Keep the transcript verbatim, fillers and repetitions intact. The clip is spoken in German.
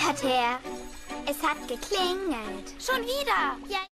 Hört her, es hat geklingelt. Schon wieder. Ja.